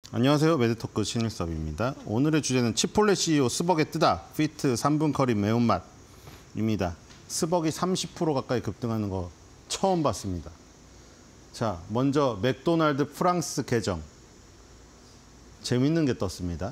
안녕하세요. 매드토크 신일섭입니다. 오늘의 주제는 치폴레 CEO 스벅에 뜨다. 피트 3분 커리 매운맛입니다. 스벅이 30% 가까이 급등하는 거 처음 봤습니다. 자, 먼저 맥도날드 프랑스 계정. 재밌는 게 떴습니다.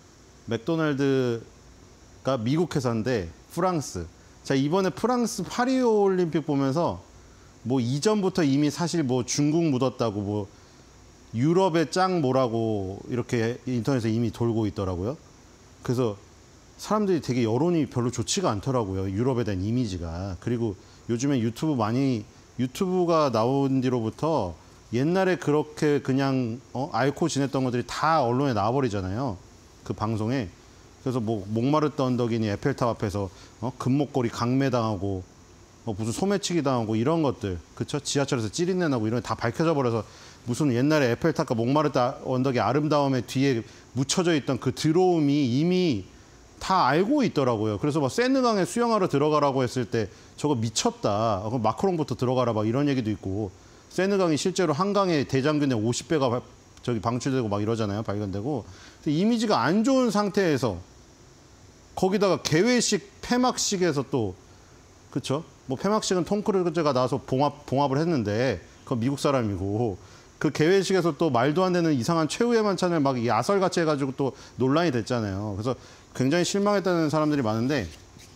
맥도날드가 미국 회사인데 프랑스. 자, 이번에 프랑스 파리 올림픽 보면서 뭐 이전부터 이미 사실 뭐 중국 묻었다고 뭐 유럽의 짱 뭐라고 이렇게 인터넷에 이미 돌고 있더라고요. 그래서 사람들이 되게 여론이 별로 좋지가 않더라고요. 유럽에 대한 이미지가. 그리고 요즘에 유튜브가 나온 뒤로부터 옛날에 그렇게 그냥 앓고 지냈던 것들이 다 언론에 나와버리잖아요. 그 방송에. 그래서 뭐 몽마르트 언덕이니 에펠탑 앞에서 금목걸이 강매당하고 무슨 소매치기 당하고 이런 것들, 그쵸? 지하철에서 찌린내 나고 이런 게 다 밝혀져 버려서 무슨 옛날에 에펠탑과 몽마르트 언덕의 아름다움에 뒤에 묻혀져 있던 그 드로움이 이미 다 알고 있더라고요. 그래서 막 세느강에 수영하러 들어가라고 했을 때 저거 미쳤다. 그럼 마크롱부터 들어가라 막 이런 얘기도 있고, 세느강이 실제로 한강에 대장균의 50배가 저기 방출되고 막 이러잖아요. 발견되고. 이미지가 안 좋은 상태에서 거기다가 개회식 폐막식에서 또, 그쵸? 뭐 폐막식은 톰 크루즈가 나와서 봉합을 했는데 그건 미국 사람이고, 그 개회식에서 또 말도 안 되는 이상한 최후의 만찬을 막 야설같이 해가지고 또 논란이 됐잖아요. 그래서 굉장히 실망했다는 사람들이 많은데,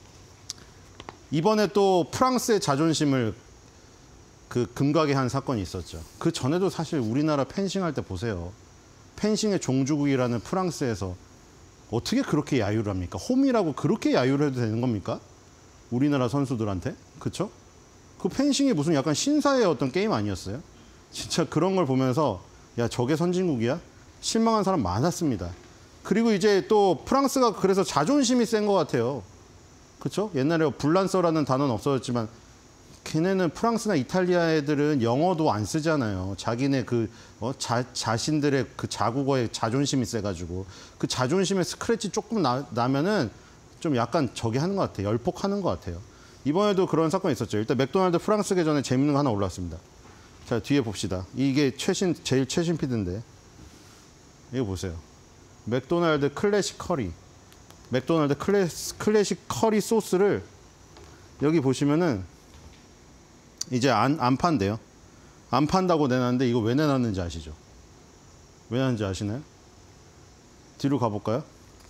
이번에 또 프랑스의 자존심을 금가게 한 사건이 있었죠. 그 전에도 사실 우리나라 펜싱할 때 보세요. 펜싱의 종주국이라는 프랑스에서 어떻게 그렇게 야유를 합니까? 홈이라고 그렇게 야유를 해도 되는 겁니까? 우리나라 선수들한테? 그쵸? 그 펜싱이 무슨 약간 신사의 어떤 게임 아니었어요? 진짜 그런 걸 보면서 야, 저게 선진국이야? 실망한 사람 많았습니다. 그리고 이제 또 프랑스가 그래서 자존심이 센 것 같아요. 그쵸? 옛날에 불란서라는 단어는 없어졌지만 걔네는 프랑스나 이탈리아 애들은 영어도 안 쓰잖아요. 자기네 자신들의 그 자국어에 자존심이 세가지고 그 자존심에 스크래치 조금 나면은 좀 약간 저기 하는 것 같아요. 열폭하는 것 같아요. 이번에도 그런 사건이 있었죠. 일단 맥도날드 프랑스 계정에 재밌는 거 하나 올라왔습니다. 자, 뒤에 봅시다. 이게 제일 최신 피드인데. 이거 보세요. 맥도날드 클래식 커리. 맥도날드 클래식 커리 소스를 여기 보시면은 이제 안 판대요. 안 판다고 내놨는데 이거 왜 내놨는지 아시죠? 왜 내놨는지 아시나요? 뒤로 가볼까요?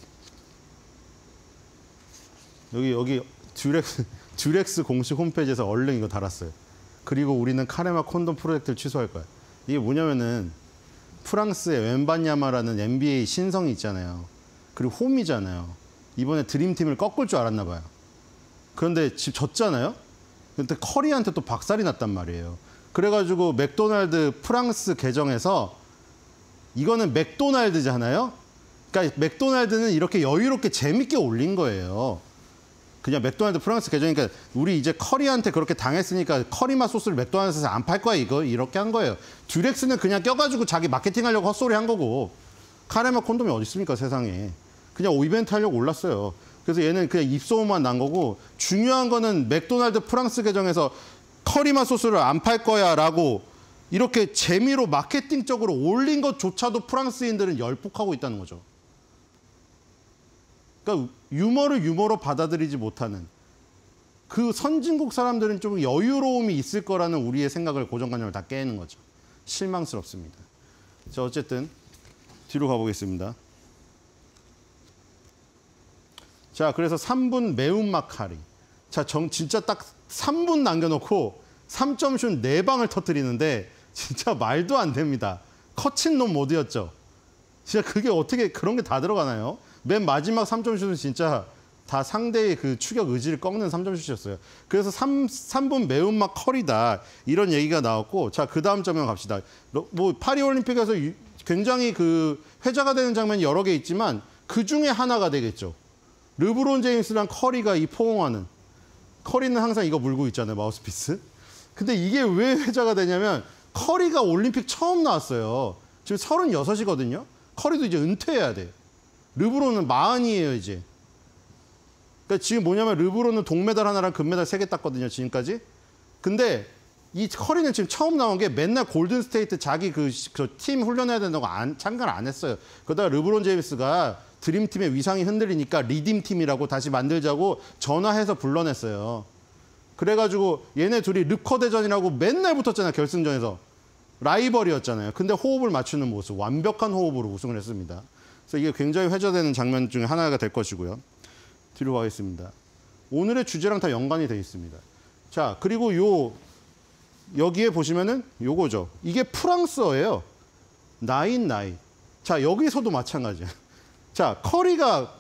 여기 듀렉스 공식 홈페이지에서 얼른 이거 달았어요. 그리고 우리는 카레마 콘돔 프로젝트를 취소할 거야. 이게 뭐냐면은 프랑스의 웬바냐마라는 NBA 신성이 있잖아요. 그리고 홈이잖아요. 이번에 드림팀을 꺾을 줄 알았나 봐요. 그런데 지금 졌잖아요. 근데 커리한테 또 박살이 났단 말이에요. 그래가지고 맥도날드 프랑스 계정에서 이거는 맥도날드잖아요. 그러니까 맥도날드는 이렇게 여유롭게 재밌게 올린 거예요. 그냥 맥도날드 프랑스 계정이니까 우리 이제 커리한테 그렇게 당했으니까 커리맛 소스를 맥도날드에서 안 팔 거야 이렇게 한 거예요. 듀렉스는 그냥 껴가지고 자기 마케팅 하려고 헛소리 한 거고, 카레맛 콘돔이 어디 있습니까 세상에. 그냥 이벤트 하려고 올랐어요. 그래서 얘는 그냥 입소문만 난 거고, 중요한 거는 맥도날드 프랑스 계정에서 커리맛 소스를 안 팔 거야 라고 이렇게 재미로 마케팅적으로 올린 것조차도 프랑스인들은 열폭하고 있다는 거죠. 그러니까 유머를 유머로 받아들이지 못하는 그 선진국 사람들은 좀 여유로움이 있을 거라는 우리의 생각을, 고정관념을 다 깨는 거죠. 실망스럽습니다. 자, 어쨌든 뒤로 가보겠습니다. 자, 그래서 3분 매운맛 카리. 자, 진짜 딱 3분 남겨놓고 3점슛 4방을 터뜨리는데 진짜 말도 안 됩니다. 커친 놈 모드였죠. 진짜 그게 어떻게 그런 게 다 들어가나요? 맨 마지막 3점슛은 진짜 다 상대의 그 추격 의지를 꺾는 3점슛이었어요. 그래서 3분 매운맛 커리다. 이런 얘기가 나왔고, 자, 그 다음 장면 갑시다. 뭐 파리올림픽에서 굉장히 그 회자가 되는 장면이 여러 개 있지만 그 중에 하나가 되겠죠. 르브론 제임스랑 커리가 이 포옹하는. 커리는 항상 이거 물고 있잖아요, 마우스피스. 근데 이게 왜 회자가 되냐면 커리가 올림픽 처음 나왔어요. 지금 36이거든요. 커리도 이제 은퇴해야 돼요. 르브론은 40이에요, 이제. 그러니까 지금 뭐냐면 르브론은 동메달 하나랑 금메달 3개 땄거든요, 지금까지. 근데 이 커리는 지금 처음 나온 게 맨날 골든스테이트 자기 그 팀 훈련해야 된다고 참가를 안 했어요. 그러다가 르브론 제임스가 드림팀의 위상이 흔들리니까 리딤팀이라고 다시 만들자고 전화해서 불러냈어요. 그래가지고 얘네 둘이 르커 대전이라고 맨날 붙었잖아요. 결승전에서. 라이벌이었잖아요. 근데 호흡을 맞추는 모습, 완벽한 호흡으로 우승을 했습니다. 그래서 이게 굉장히 회자되는 장면 중에 하나가 될 것이고요. 뒤로 가겠습니다. 오늘의 주제랑 다 연관이 되어 있습니다. 자, 그리고 여기에 보시면은 요거죠. 이게 프랑스어예요. 나인. 자, 여기서도 마찬가지야. 자, 커리가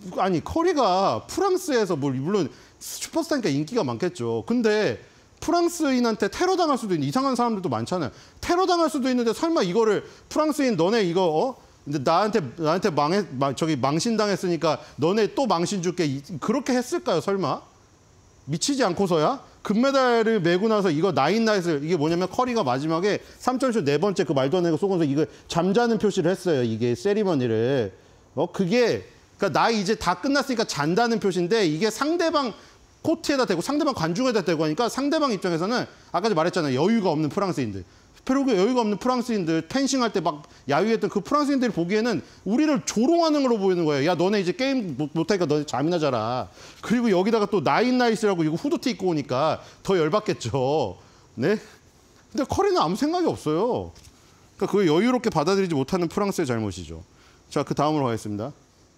프랑스에서 물론 슈퍼스타니까 인기가 많겠죠. 근데 프랑스인한테 테러 당할 수도 있는 이상한 사람들도 많잖아요. 테러 당할 수도 있는데 설마 이거를 프랑스인 너네 이거 근데 나한테 망신 당했으니까 너네 또 망신 줄게 그렇게 했을까요? 설마? 미치지 않고서야? 금메달을 메고 나서 이거 나인나잇을 이게 뭐냐면 커리가 마지막에 3점슛 네 번째 그 말도 안 되는 거 쏘면서 이거 잠자는 표시를 했어요. 이게 세리머니를. 그게 그러니까 나 이제 다 끝났으니까 잔다는 표시인데 이게 상대방 코트에다 대고 상대방 관중에다 대고 하니까 상대방 입장에서는 아까 말했잖아요. 여유가 없는 프랑스인들. 그리고 여유가 없는 프랑스인들 펜싱할 때 막 야유했던 그 프랑스인들이 보기에는 우리를 조롱하는 걸로 보이는 거예요. 야 너네 이제 게임 못하니까 너네 잠이나 자라. 그리고 여기다가 또 나인나잇이라고 이거 후드티 입고 오니까 더 열받겠죠. 네? 근데 커리는 아무 생각이 없어요. 그러니까 그걸 여유롭게 받아들이지 못하는 프랑스의 잘못이죠. 자, 그 다음으로 가겠습니다.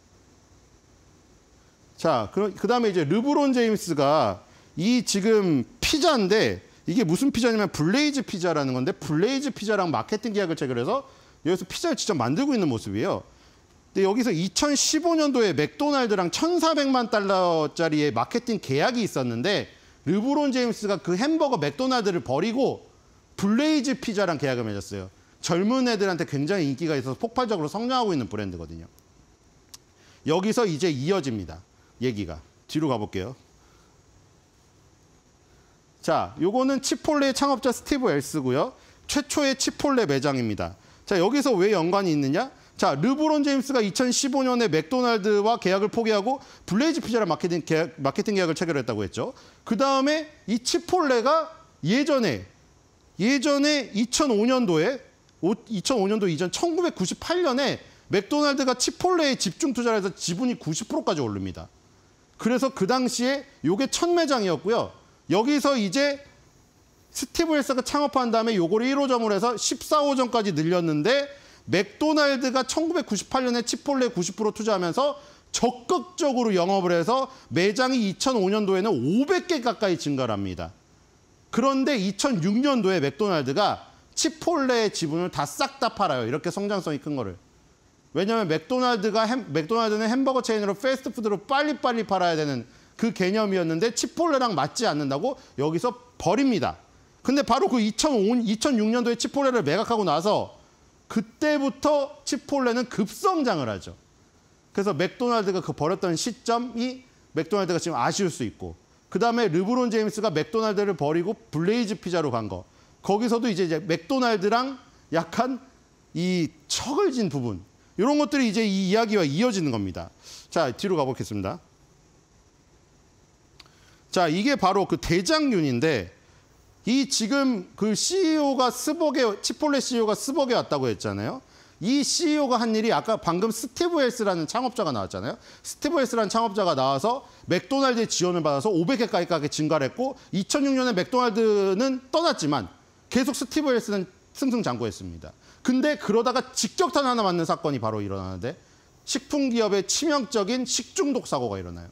자, 그다음에 이제 르브론 제임스가 이 지금 피자인데 이게 무슨 피자냐면 블레이즈 피자라는 건데 블레이즈 피자랑 마케팅 계약을 체결해서 여기서 피자를 직접 만들고 있는 모습이에요. 근데 여기서 2015년도에 맥도날드랑 1,400만 달러짜리의 마케팅 계약이 있었는데 르브론 제임스가 그 햄버거 맥도날드를 버리고 블레이즈 피자랑 계약을 맺었어요. 젊은 애들한테 굉장히 인기가 있어서 폭발적으로 성장하고 있는 브랜드거든요. 여기서 이제 이어집니다. 얘기가. 뒤로 가볼게요. 자, 요거는 치폴레의 창업자 스티브 엘스고요. 최초의 치폴레 매장입니다. 자, 여기서 왜 연관이 있느냐? 자, 르브론 제임스가 2015년에 맥도날드와 계약을 포기하고 블레이즈 피자랑 마케팅 계약을 체결했다고 했죠. 그 다음에 이 치폴레가 예전에 2005년도 이전 1998년에 맥도날드가 치폴레에 집중 투자를 해서 지분이 90%까지 오릅니다. 그래서 그 당시에 요게 첫 매장이었고요. 여기서 이제 스티브 엘스가 창업한 다음에 요거를 1호점으로 해서 14호점까지 늘렸는데 맥도날드가 1998년에 치폴레에 90% 투자하면서 적극적으로 영업을 해서 매장이 2005년도에는 500개 가까이 증가를 합니다. 그런데 2006년도에 맥도날드가 치폴레의 지분을 다 싹 다 팔아요. 이렇게 성장성이 큰 거를. 왜냐하면 맥도날드는 햄버거 체인으로 패스트푸드로 빨리빨리 팔아야 되는 그 개념이었는데 치폴레랑 맞지 않는다고 여기서 버립니다. 근데 바로 그 2006년도에 치폴레를 매각하고 나서 그때부터 치폴레는 급성장을 하죠. 그래서 맥도날드가 그 버렸던 시점이 맥도날드가 지금 아쉬울 수 있고 그다음에 르브론 제임스가 맥도날드를 버리고 블레이즈 피자로 간 거. 거기서도 이제 맥도날드랑 약간 이 척을 진 부분. 이런 것들이 이제 이 이야기와 이어지는 겁니다. 자, 뒤로 가보겠습니다. 자, 이게 바로 그 대장균인데 이 지금 그 CEO가 치폴레 CEO가 스벅에 왔다고 했잖아요. 이 CEO가 한 일이 아까 방금 스티브 엘스라는 창업자가 나왔잖아요. 스티브 엘스라는 창업자가 나와서 맥도날드의 지원을 받아서 500개까지 증가를 했고 2006년에 맥도날드는 떠났지만 계속 스티브 엘스는 승승장구했습니다. 근데 그러다가 직격탄 하나 맞는 사건이 바로 일어나는데 식품기업의 치명적인 식중독 사고가 일어나요.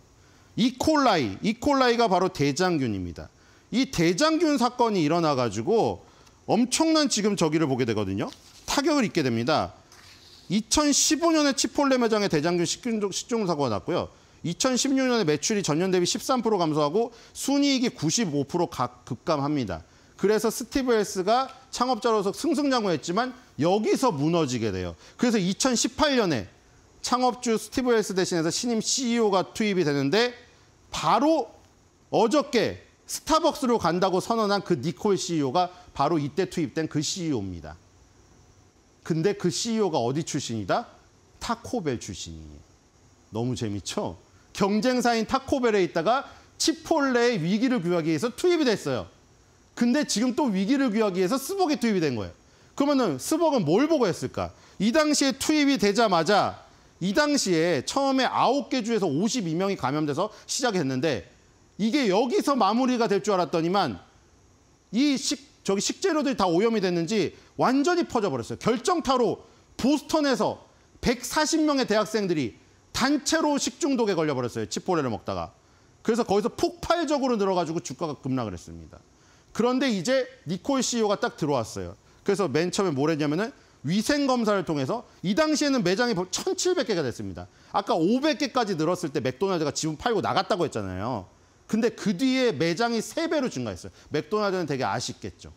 이콜라이가 바로 대장균입니다. 이 대장균 사건이 일어나가지고 엄청난 지금 저기를 보게 되거든요. 타격을 입게 됩니다. 2015년에 치폴레 매장에 대장균 식중독 사고가 났고요. 2016년에 매출이 전년 대비 13% 감소하고 순이익이 95% 급감합니다. 그래서 스티브 엘스가 창업자로서 승승장구했지만 여기서 무너지게 돼요. 그래서 2018년에 창업주 스티브 엘스 대신해서 신임 CEO가 투입이 되는데 바로 어저께 스타벅스로 간다고 선언한 그 니콜 CEO가 바로 이때 투입된 그 CEO입니다. 근데 그 CEO가 어디 출신이다? 타코벨 출신이에요. 너무 재밌죠? 경쟁사인 타코벨에 있다가 치폴레의 위기를 구하기 위해서 투입이 됐어요. 근데 지금 또 위기를 귀하기 위해서 스벅이 투입이 된 거예요. 그러면은 스벅은 뭘 보고 했을까? 이 당시에 투입이 되자마자 이 당시에 처음에 9개 주에서 52명이 감염돼서 시작이 됐는데 이게 여기서 마무리가 될 줄 알았더니만 이 식재료들이 다 오염이 됐는지 완전히 퍼져버렸어요. 결정타로 보스턴에서 140명의 대학생들이 단체로 식중독에 걸려버렸어요. 치폴레를 먹다가. 그래서 거기서 폭발적으로 늘어가지고 주가가 급락을 했습니다. 그런데 이제 니콜 CEO가 딱 들어왔어요. 그래서 맨 처음에 뭘 했냐면은 위생검사를 통해서 이 당시에는 매장이 1,700개가 됐습니다. 아까 500개까지 늘었을 때 맥도날드가 지분 팔고 나갔다고 했잖아요. 근데 그 뒤에 매장이 3배로 증가했어요. 맥도날드는 되게 아쉽겠죠.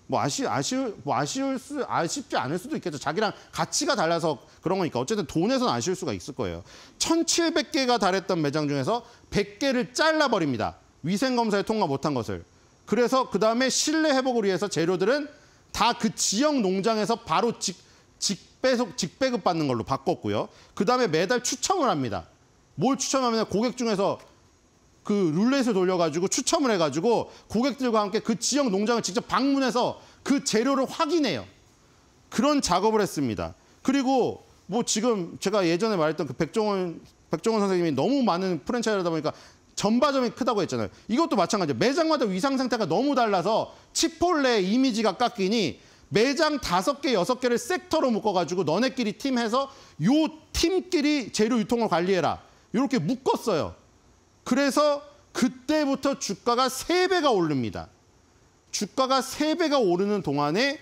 아쉽지 않을 수도 있겠죠. 자기랑 가치가 달라서 그런 거니까. 어쨌든 돈에서는 아쉬울 수가 있을 거예요. 1,700개가 달했던 매장 중에서 100개를 잘라버립니다. 위생검사에 통과 못한 것을. 그래서 그다음에 신뢰 회복을 위해서 재료들은 다 그 지역 농장에서 바로 직배급 받는 걸로 바꿨고요. 그다음에 매달 추첨을 합니다. 뭘 추첨하면 고객 중에서 그 룰렛을 돌려가지고 추첨을 해가지고 고객들과 함께 그 지역 농장을 직접 방문해서 그 재료를 확인해요. 그런 작업을 했습니다. 그리고 뭐 지금 제가 예전에 말했던 그 백종원 선생님이 너무 많은 프랜차이즈다 보니까 전바점이 크다고 했잖아요. 이것도 마찬가지예요. 매장마다 위상 상태가 너무 달라서 치폴레 이미지가 깎이니 매장 5개, 6개를 섹터로 묶어가지고 너네끼리 팀해서 요 팀끼리 재료 유통을 관리해라. 이렇게 묶었어요. 그래서 그때부터 주가가 3배가 오릅니다. 주가가 3배가 오르는 동안에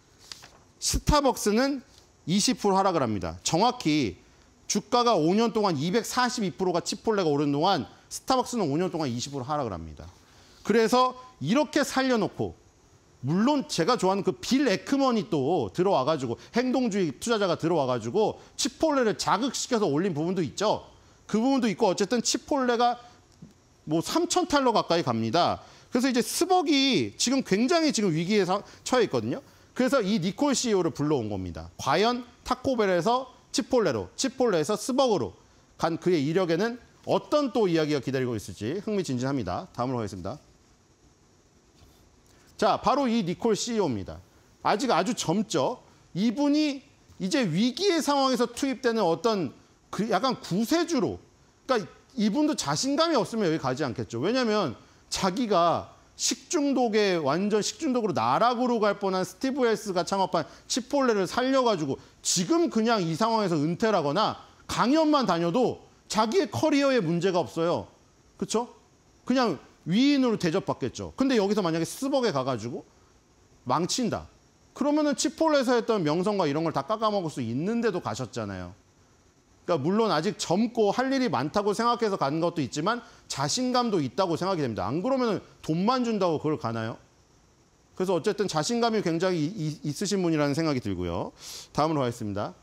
스타벅스는 20% 하락을 합니다. 정확히 주가가 5년 동안 242%가 치폴레가 오른 동안 스타벅스는 5년 동안 20% 하락을 합니다. 그래서 이렇게 살려놓고 물론 제가 좋아하는 그 빌 에크먼이 또 들어와가지고 행동주의 투자자가 들어와가지고 치폴레를 자극시켜서 올린 부분도 있죠. 그 부분도 있고 어쨌든 치폴레가 뭐 3,000달러 가까이 갑니다. 그래서 이제 스벅이 지금 굉장히 지금 위기에 처해 있거든요. 그래서 이 니콜 CEO를 불러온 겁니다. 과연 타코벨에서 치폴레로, 치폴레에서 스벅으로 간 그의 이력에는 어떤 또 이야기가 기다리고 있을지 흥미진진합니다. 다음으로 가겠습니다. 자, 바로 이 니콜 CEO입니다. 아직 아주 젊죠. 이분이 이제 위기의 상황에서 투입되는 어떤 그 약간 구세주로, 그러니까 이분도 자신감이 없으면 여기 가지 않겠죠. 왜냐하면 자기가 식중독에 완전 식중독으로 나락으로 갈 뻔한 스티브 헬스가 창업한 치폴레를 살려가지고 지금 그냥 이 상황에서 은퇴라거나 강연만 다녀도 자기의 커리어에 문제가 없어요. 그렇죠? 그냥 위인으로 대접받겠죠. 근데 여기서 만약에 스벅에 가가지고 망친다. 그러면은 치폴레에서 했던 명성과 이런 걸 다 깎아먹을 수 있는데도 가셨잖아요. 그러니까 물론 아직 젊고 할 일이 많다고 생각해서 가는 것도 있지만 자신감도 있다고 생각이 됩니다. 안 그러면 돈만 준다고 그걸 가나요? 그래서 어쨌든 자신감이 굉장히 있으신 분이라는 생각이 들고요. 다음으로 가겠습니다.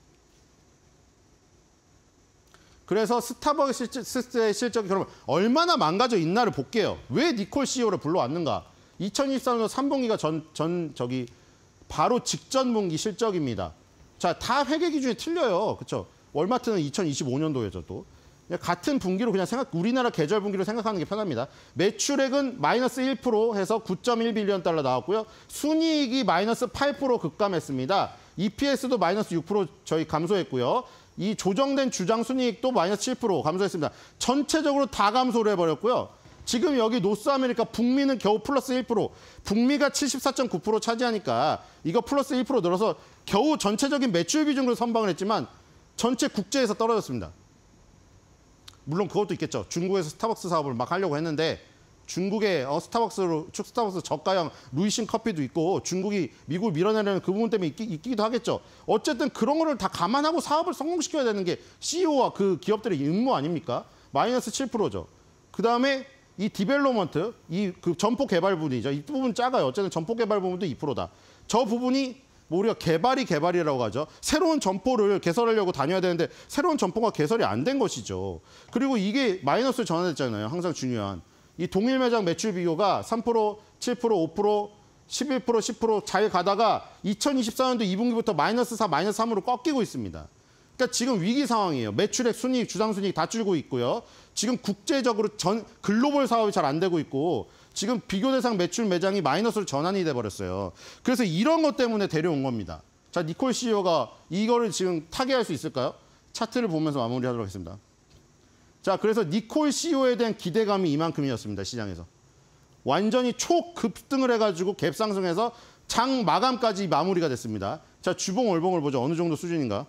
그래서 스타벅스의 실적이 그러면 얼마나 망가져 있나를 볼게요. 왜 니콜 CEO를 불러왔는가? 2023년 3분기가 바로 직전 분기 실적입니다. 자, 다 회계 기준이 틀려요. 그렇죠? 월마트는 2025년도에죠, 또. 같은 분기로 그냥 우리나라 계절 분기로 생각하는 게 편합니다. 매출액은 마이너스 1% 해서 9.1빌리언 달러 나왔고요. 순이익이 마이너스 8% 급감했습니다. EPS도 마이너스 6% 저희 감소했고요. 이 조정된 주당 순이익도 마이너스 7% 감소했습니다. 전체적으로 다 감소를 해버렸고요. 지금 여기 노스 아메리카 북미는 겨우 플러스 1%, 북미가 74.9% 차지하니까 이거 플러스 1% 늘어서 겨우 전체적인 매출 비중으로 선방을 했지만 전체 국제에서 떨어졌습니다. 물론 그것도 있겠죠. 중국에서 스타벅스 사업을 막 하려고 했는데 중국의 스타벅스 저가형 루이신 커피도 있고 중국이 미국을 밀어내려는 그 부분 때문에 있기도 하겠죠. 어쨌든 그런 거를 다 감안하고 사업을 성공시켜야 되는 게 CEO와 그 기업들의 임무 아닙니까? 마이너스 7%죠. 그다음에 이 디벨로먼트, 그 점포 개발 부분이죠. 이 부분 작아요. 어쨌든 점포 개발 부분도 2%다. 저 부분이 뭐 우리가 개발이라고 하죠. 새로운 점포를 개설하려고 다녀야 되는데 새로운 점포가 개설이 안 된 것이죠. 그리고 이게 마이너스로 전환됐잖아요. 항상 중요한. 이 동일 매장 매출 비교가 3%, 7%, 5%, 11%, 10% 잘 가다가 2024년도 2분기부터 마이너스 4, 마이너스 3으로 꺾이고 있습니다. 그러니까 지금 위기 상황이에요. 매출액, 순이익, 주상순이익 다 줄고 있고요. 지금 국제적으로 글로벌 사업이 잘 안 되고 있고 지금 비교 대상 매출 매장이 마이너스로 전환이 돼버렸어요. 그래서 이런 것 때문에 데려온 겁니다. 자, 니콜 CEO가 이거를 지금 타개할 수 있을까요? 차트를 보면서 마무리하도록 하겠습니다. 자, 그래서 니콜 CEO에 대한 기대감이 이만큼이었습니다. 시장에서. 완전히 초급등을 해가지고 갭상승해서 장 마감까지 마무리가 됐습니다. 자, 주봉, 월봉을 보죠. 어느 정도 수준인가?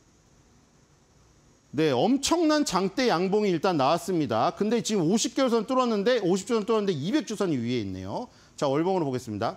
네, 엄청난 장대 양봉이 일단 나왔습니다. 근데 지금 50개월선 뚫었는데 50주선 뚫었는데 200주선이 위에 있네요. 자, 월봉으로 보겠습니다.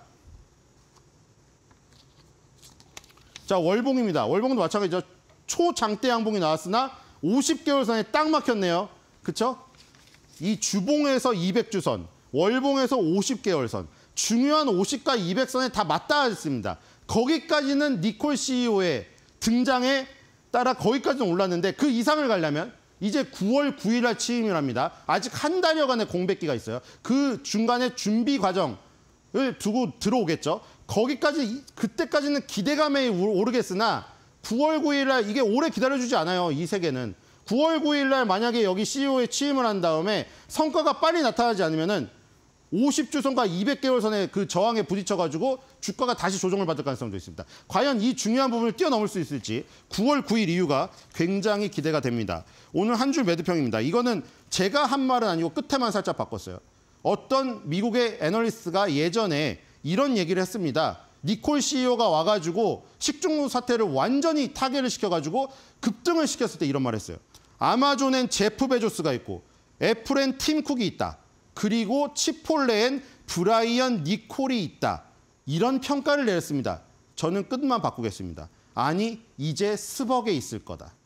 자, 월봉입니다. 월봉도 마찬가지죠. 초장대 양봉이 나왔으나 50개월선에 딱 막혔네요. 그렇죠? 이 주봉에서 200주선, 월봉에서 50개월선, 중요한 50과 200선에 다 맞닿았습니다. 거기까지는 니콜 CEO의 등장에 따라 거기까지는 올랐는데 그 이상을 가려면 이제 9월 9일 날 취임을 합니다. 아직 한 달여간의 공백기가 있어요. 그 중간에 준비 과정을 두고 들어오겠죠. 거기까지 그때까지는 기대감에 오르겠으나 9월 9일 날 이게 오래 기다려주지 않아요. 이 세계는. 9월 9일 날 만약에 여기 CEO에 취임을 한 다음에 성과가 빨리 나타나지 않으면은 50주선과 200개월선의 그 저항에 부딪혀가지고 주가가 다시 조정을 받을 가능성도 있습니다. 과연 이 중요한 부분을 뛰어넘을 수 있을지 9월 9일 이유가 굉장히 기대가 됩니다. 오늘 한 줄 매도평입니다. 이거는 제가 한 말은 아니고 끝에만 살짝 바꿨어요. 어떤 미국의 애널리스트가 예전에 이런 얘기를 했습니다. 니콜 CEO가 와가지고 식중독 사태를 완전히 타개를 시켜가지고 급등을 시켰을 때 이런 말을 했어요. 아마존엔 제프 베조스가 있고 애플엔 팀 쿡이 있다. 그리고 치폴레엔 브라이언 니콜이 있다. 이런 평가를 내렸습니다. 저는 끝만 바꾸겠습니다. 아니, 이제 스벅에 있을 거다.